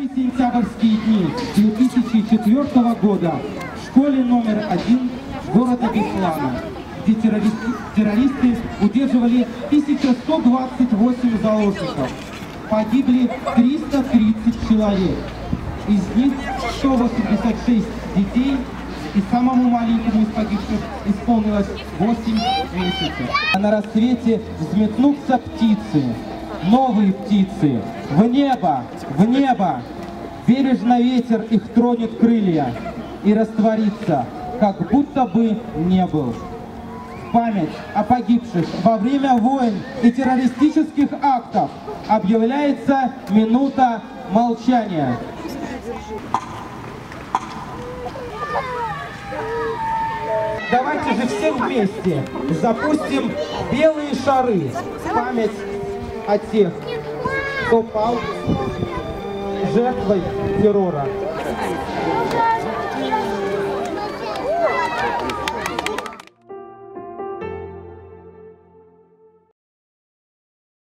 первые сентябрьские дни 2004 года в школе номер 1 города Беслана, где террористы удерживали 1128 заложников. Погибли 330 человек. Из них 186 детей, и самому маленькому из погибших исполнилось 8 месяцев. А на рассвете взметнутся птицы, новые птицы, в небо, в небо. Бережно ветер их тронет крылья и растворится, как будто бы не был. В память о погибших во время войн и террористических актов объявляется минута молчания. Давайте же все вместе запустим белые шары в память о тех, кто пал жертвой террора.